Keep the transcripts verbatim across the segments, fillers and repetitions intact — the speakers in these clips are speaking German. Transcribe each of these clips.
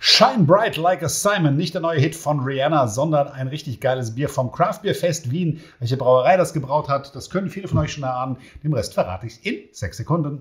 Shine Bright Like a Simon, nicht der neue Hit von Rihanna, sondern ein richtig geiles Bier vom Craft Beer Fest Wien. Welche Brauerei das gebraut hat, das können viele von euch schon erahnen. Dem Rest verrate ich in sechs Sekunden.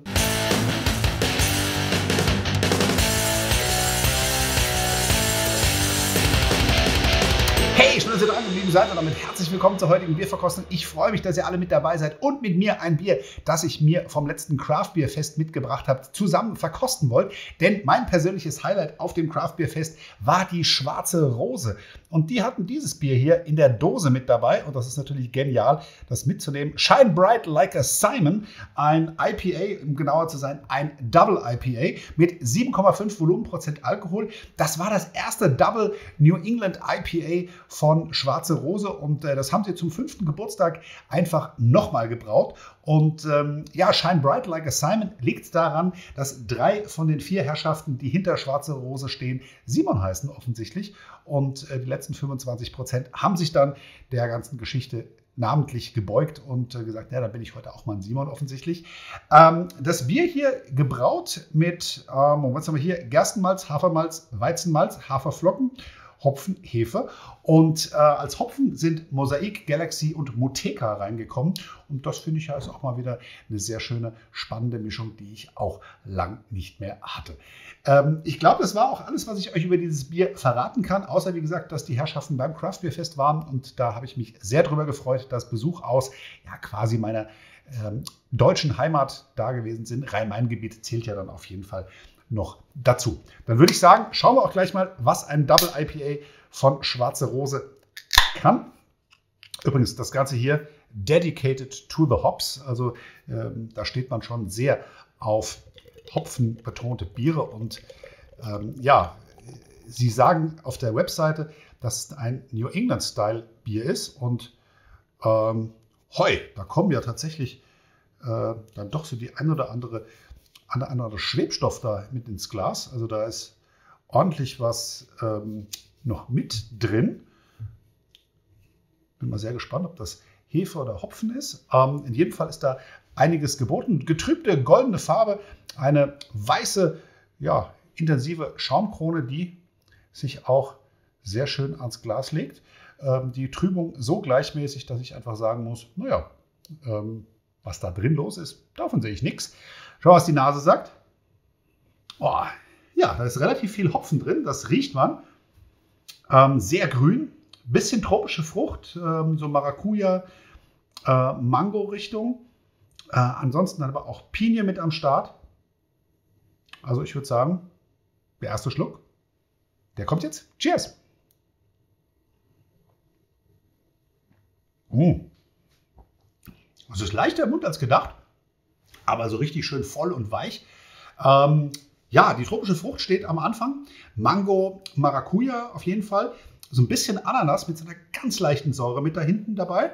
Hey, schön, dass ihr dran geblieben seid und damit herzlich willkommen zur heutigen Bierverkostung. Ich freue mich, dass ihr alle mit dabei seid und mit mir ein Bier, das ich mir vom letzten Craft Beer Fest mitgebracht habe, zusammen verkosten wollt. Denn mein persönliches Highlight auf dem Craft Beer Fest war die Schwarze Rose. Und die hatten dieses Bier hier in der Dose mit dabei. Und das ist natürlich genial, das mitzunehmen. Shine Bright Like a Simon, ein I P A, um genauer zu sein, ein Double I P A mit sieben Komma fünf Volumenprozent Alkohol. Das war das erste Double New England I P A von Schwarze Rose und äh, das haben sie zum fünften Geburtstag einfach nochmal gebraut. Und ähm, ja, Shine Bright Like a Simon liegt daran, dass drei von den vier Herrschaften, die hinter Schwarze Rose stehen, Simon heißen offensichtlich. Und äh, die letzten fünfundzwanzig Prozent haben sich dann der ganzen Geschichte namentlich gebeugt und äh, gesagt, ja, dann bin ich heute auch mal ein Simon offensichtlich. Ähm, das Bier hier gebraut mit, ähm, was haben wir hier, Gerstenmalz, Hafermalz, Weizenmalz, Haferflocken, Hopfen, Hefe. Und äh, als Hopfen sind Mosaik, Galaxy und Moteca reingekommen. Und das finde ich ja ist auch mal wieder eine sehr schöne, spannende Mischung, die ich auch lang nicht mehr hatte. Ähm, ich glaube, das war auch alles, was ich euch über dieses Bier verraten kann. Außer, wie gesagt, dass die Herrschaften beim Craft Beer Fest waren. Und da habe ich mich sehr drüber gefreut, dass Besuch aus ja, quasi meiner ähm, deutschen Heimat da gewesen sind. Rhein-Main-Gebiet zählt ja dann auf jeden Fall noch dazu. Dann würde ich sagen, schauen wir auch gleich mal, was ein Double I P A von Schwarze Rose kann. Übrigens, das Ganze hier dedicated to the hops. Also ähm, da steht man schon sehr auf hopfenbetonte Biere. Und ähm, ja, sie sagen auf der Webseite, dass es ein New England-Style-Bier ist. Und ähm, hoi, da kommen ja tatsächlich äh, dann doch so die ein oder andere an der andere Schwebstoff da mit ins Glas. Also da ist ordentlich was ähm, noch mit drin. Bin mal sehr gespannt, ob das Hefe oder Hopfen ist. Ähm, in jedem Fall ist da einiges geboten. Getrübte goldene Farbe, eine weiße, ja, intensive Schaumkrone, die sich auch sehr schön ans Glas legt. Ähm, die Trübung so gleichmäßig, dass ich einfach sagen muss, naja, ähm, was da drin los ist, davon sehe ich nichts. Schau, was die Nase sagt. Oh, ja, da ist relativ viel Hopfen drin, das riecht man. Ähm, sehr grün, bisschen tropische Frucht, ähm, so Maracuja, äh, Mango-Richtung. Äh, ansonsten aber auch Pinie mit am Start. Also ich würde sagen, der erste Schluck, der kommt jetzt. Cheers! Mm. Es ist leichter im Mund als gedacht, aber so richtig schön voll und weich. Ähm, ja, die tropische Frucht steht am Anfang. Mango, Maracuja auf jeden Fall. So ein bisschen Ananas mit so einer ganz leichten Säure mit da hinten dabei.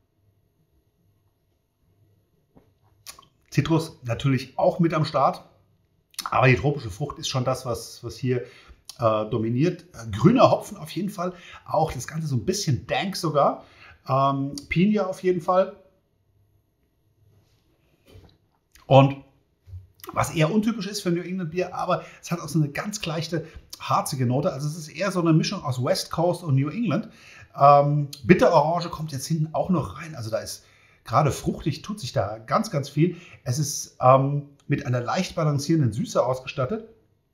Zitrus natürlich auch mit am Start. Aber die tropische Frucht ist schon das, was, was hier äh, dominiert. Grüner Hopfen auf jeden Fall. Auch das Ganze so ein bisschen dank sogar. Ähm, Pinie auf jeden Fall. Und was eher untypisch ist für New England Bier, aber es hat auch so eine ganz leichte, harzige Note. Also es ist eher so eine Mischung aus West Coast und New England. Ähm, Bitterorange kommt jetzt hinten auch noch rein. Also da ist gerade fruchtig, tut sich da ganz, ganz viel. Es ist ähm, mit einer leicht balancierenden Süße ausgestattet.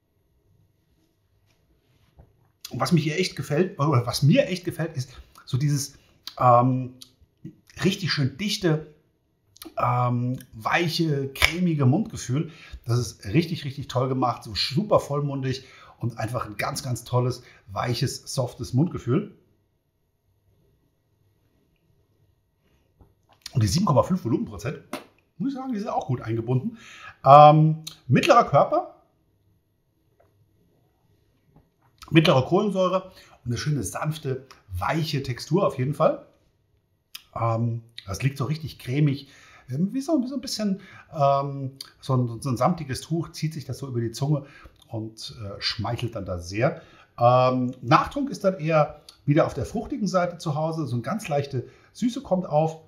Und was mich hier echt gefällt, oder was mir echt gefällt, ist so dieses ähm, richtig schön dichte, Ähm, weiche, cremige Mundgefühl. Das ist richtig, richtig toll gemacht. So super vollmundig und einfach ein ganz, ganz tolles, weiches, softes Mundgefühl. Und die sieben Komma fünf Volumenprozent, muss ich sagen, die sind auch gut eingebunden. Ähm, mittlerer Körper, mittlere Kohlensäure und eine schöne, sanfte, weiche Textur auf jeden Fall. Ähm, das liegt so richtig cremig. Wie so, wie so ein bisschen ähm, so, ein, so ein samtiges Tuch, zieht sich das so über die Zunge und äh, schmeichelt dann da sehr. Ähm, Nachtrunk ist dann eher wieder auf der fruchtigen Seite zu Hause. So eine ganz leichte Süße kommt auf.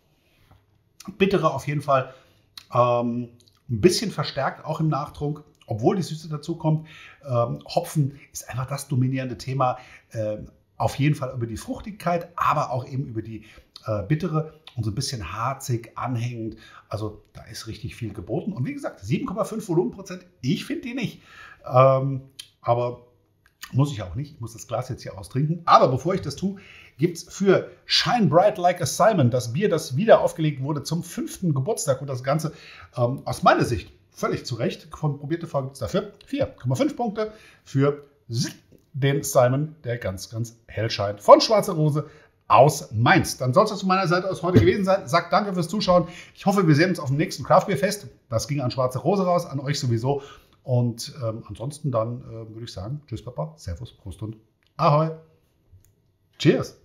Bittere auf jeden Fall. Ähm, ein bisschen verstärkt auch im Nachtrunk. obwohl die Süße dazu kommt. Ähm, Hopfen ist einfach das dominierende Thema. Ähm, auf jeden Fall über die Fruchtigkeit, aber auch eben über die äh, bittere und so ein bisschen harzig, anhängend. Also da ist richtig viel geboten. Und wie gesagt, sieben Komma fünf Volumenprozent, ich finde die nicht. Ähm, aber muss ich auch nicht. Ich muss das Glas jetzt hier austrinken. Aber bevor ich das tue, gibt es für Shine Bright Like a Simon das Bier, das wieder aufgelegt wurde zum fünften Geburtstag. Und das Ganze ähm, aus meiner Sicht völlig zu Recht. Von Probierte Frau gibt es dafür vier Komma fünf Punkte für den Simon, der ganz, ganz hell scheint. Von Schwarze Rose aus Mainz. Dann soll es das von meiner Seite aus heute gewesen sein. Sagt danke fürs Zuschauen. Ich hoffe, wir sehen uns auf dem nächsten Craft Beer Fest. Das ging an Schwarze Rose raus, an euch sowieso. Und ähm, ansonsten dann äh, würde ich sagen, tschüss Papa, Servus, Prost und Ahoi. Cheers.